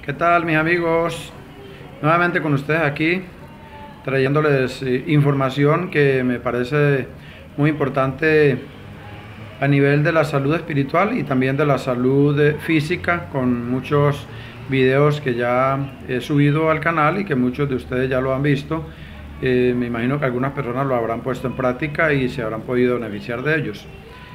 ¿Qué tal, mis amigos? Nuevamente con ustedes aquí, trayéndoles información que me parece muy importante a nivel de la salud espiritual y también de la salud física, con muchos videos que ya he subido al canal y que muchos de ustedes ya lo han visto. Me imagino que algunas personas lo habrán puesto en práctica y se habrán podido beneficiar de ellos.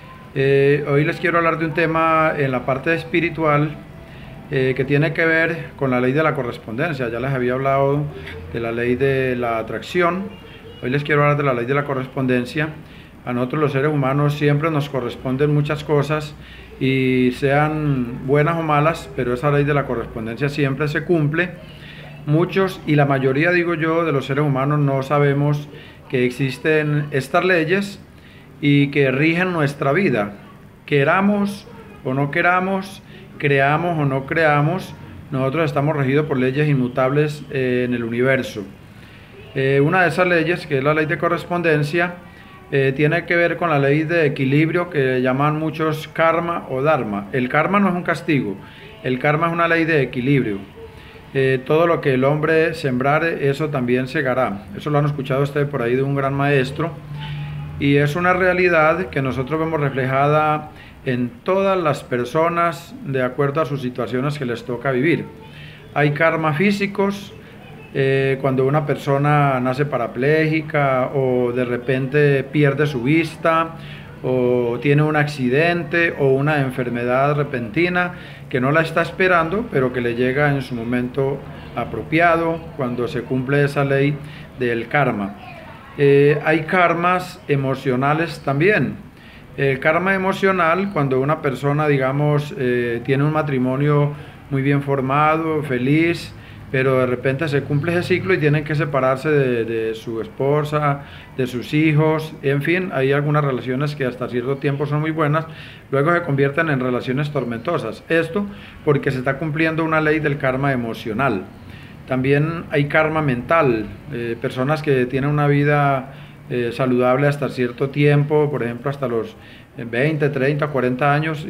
Hoy les quiero hablar de un tema en la parte espiritual que tiene que ver con la ley de la correspondencia. Ya les había hablado de la ley de la atracción. Hoy les quiero hablar de la ley de la correspondencia. A nosotros los seres humanos siempre nos corresponden muchas cosas, y sean buenas o malas, pero esa ley de la correspondencia siempre se cumple. Muchos, y la mayoría, digo yo, de los seres humanos no sabemos que existen estas leyes y que rigen nuestra vida. Queramos o no queramos, creamos o no creamos, nosotros estamos regidos por leyes inmutables en el universo. Una de esas leyes, que es la ley de correspondencia, tiene que ver con la ley de equilibrio, que llaman muchos karma o dharma. El karma no es un castigo, el karma es una ley de equilibrio. Todo lo que el hombre sembrare, eso también segará. Eso lo han escuchado ustedes por ahí de un gran maestro, y es una realidad que nosotros vemos reflejada en todas las personas de acuerdo a sus situaciones que les toca vivir. Hay karmas físicos, cuando una persona nace parapléjica o de repente pierde su vista o tiene un accidente o una enfermedad repentina que no la está esperando, pero que le llega en su momento apropiado cuando se cumple esa ley del karma. Hay karmas emocionales también. El karma emocional, cuando una persona, digamos, tiene un matrimonio muy bien formado, feliz, pero de repente se cumple ese ciclo y tienen que separarse de su esposa, de sus hijos, en fin, hay algunas relaciones que hasta cierto tiempo son muy buenas, luego se convierten en relaciones tormentosas. Esto porque se está cumpliendo una ley del karma emocional. También hay karma mental, personas que tienen una vida saludable hasta cierto tiempo, por ejemplo hasta los 20, 30, 40 años,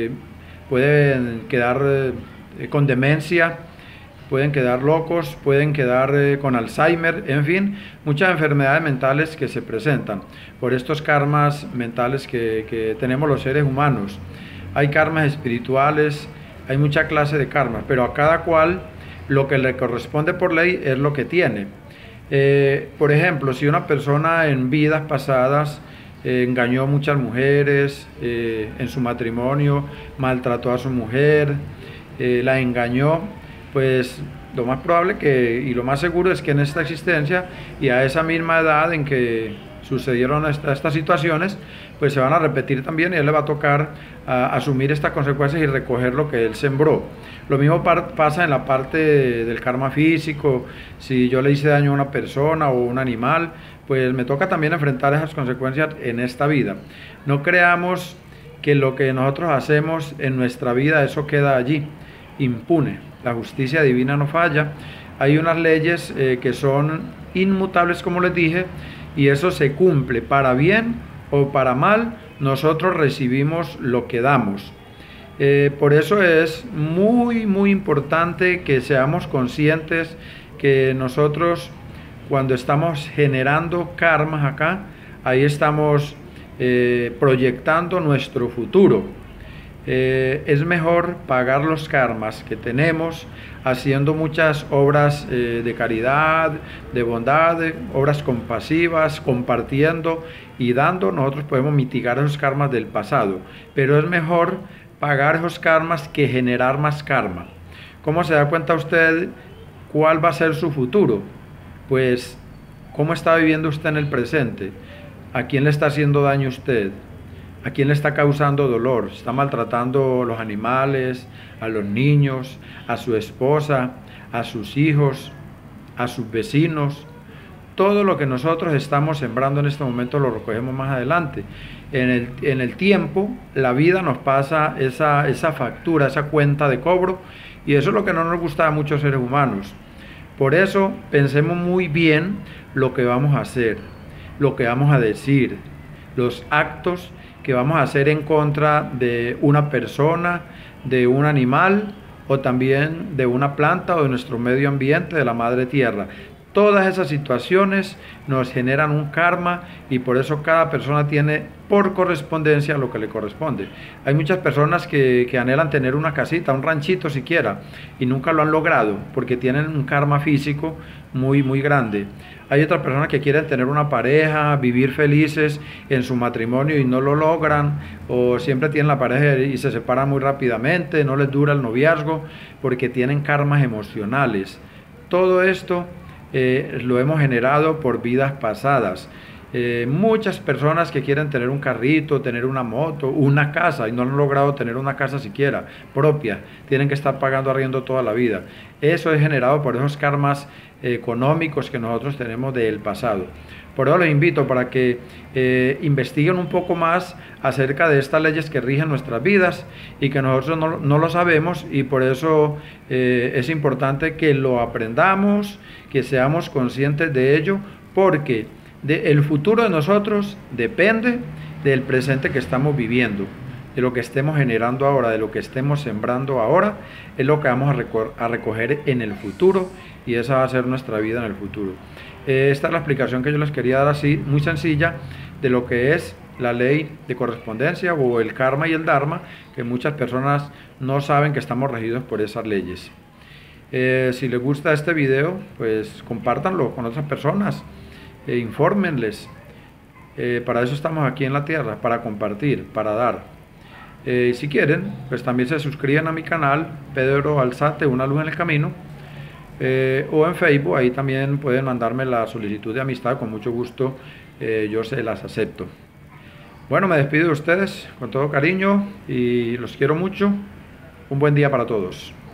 pueden quedar con demencia, pueden quedar locos, pueden quedar con Alzheimer, en fin, muchas enfermedades mentales que se presentan por estos karmas mentales que tenemos los seres humanos. Hay karmas espirituales, hay mucha clase de karmas, pero a cada cual lo que le corresponde por ley es lo que tiene. Por ejemplo, si una persona en vidas pasadas engañó a muchas mujeres, en su matrimonio maltrató a su mujer, la engañó, pues lo más probable y lo más seguro es que en esta existencia y a esa misma edad en que sucedieron estas situaciones, pues se van a repetir también, y a él le va a tocar asumir estas consecuencias y recoger lo que él sembró. Lo mismo pasa en la parte del karma físico. Si yo le hice daño a una persona o un animal, pues me toca también enfrentar esas consecuencias en esta vida. No creamos que lo que nosotros hacemos en nuestra vida, eso queda allí, impune. La justicia divina no falla. Hay unas leyes que son inmutables, como les dije, y eso se cumple para bien o para mal. Nosotros recibimos lo que damos. Por eso es muy importante que seamos conscientes que nosotros, cuando estamos generando karmas acá, ahí estamos proyectando nuestro futuro. Es mejor pagar los karmas que tenemos haciendo muchas obras de caridad, de bondad, obras compasivas, compartiendo y dando. Nosotros podemos mitigar esos karmas del pasado, pero es mejor pagar esos karmas que generar más karma. ¿Cómo se da cuenta usted cuál va a ser su futuro? Pues, ¿cómo está viviendo usted en el presente? ¿A quién le está haciendo daño usted? ¿A quién le está causando dolor? ¿Está maltratando a los animales, a los niños, a su esposa, a sus hijos, a sus vecinos? Todo lo que nosotros estamos sembrando en este momento lo recogemos más adelante. En el tiempo, la vida nos pasa esa factura, esa cuenta de cobro, y eso es lo que no nos gusta a muchos seres humanos. Por eso, pensemos muy bien lo que vamos a hacer, lo que vamos a decir, los actos que vamos a hacer en contra de una persona, de un animal o también de una planta o de nuestro medio ambiente, de la madre tierra. Todas esas situaciones nos generan un karma y por eso cada persona tiene por correspondencia lo que le corresponde. Hay muchas personas que anhelan tener una casita, un ranchito siquiera, y nunca lo han logrado porque tienen un karma físico muy grande. Hay otras personas que quieren tener una pareja, vivir felices en su matrimonio y no lo logran, o siempre tienen la pareja y se separan muy rápidamente, no les dura el noviazgo porque tienen karmas emocionales. Todo esto lo hemos generado por vidas pasadas. Muchas personas que quieren tener un carrito, tener una moto, una casa y no han logrado tener una casa siquiera propia, tienen que estar pagando arriendo toda la vida. Eso es generado por esos karmas económicos que nosotros tenemos del pasado. Por eso les invito para que investiguen un poco más acerca de estas leyes que rigen nuestras vidas y que nosotros no lo sabemos, y por eso es importante que lo aprendamos, que seamos conscientes de ello, porque el futuro de nosotros depende del presente que estamos viviendo, de lo que estemos generando ahora, de lo que estemos sembrando ahora, es lo que vamos a recoger en el futuro, y esa va a ser nuestra vida en el futuro. Esta es la explicación que yo les quería dar así, muy sencilla, de lo que es la ley de correspondencia o el karma y el dharma, que muchas personas no saben que estamos regidos por esas leyes. Si les gusta este video, pues compártanlo con otras personas, infórmenles. Para eso estamos aquí en la tierra, para compartir, para dar. Si quieren, pues también se suscriben a mi canal, Pedro Alzate, Una Luz en el Camino, o en Facebook. Ahí también pueden mandarme la solicitud de amistad, con mucho gusto yo se las acepto. Bueno, me despido de ustedes con todo cariño y los quiero mucho. Un buen día para todos.